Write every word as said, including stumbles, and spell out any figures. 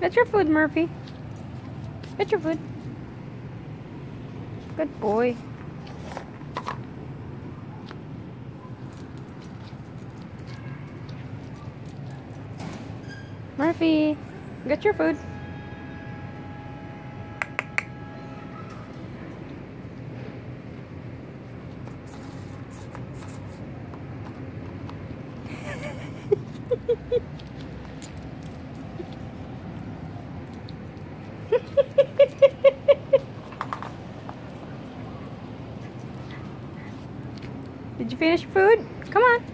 Get your food, Murphy. Get your food. Good boy. Murphy, get your food. Did you finish your food? Come on.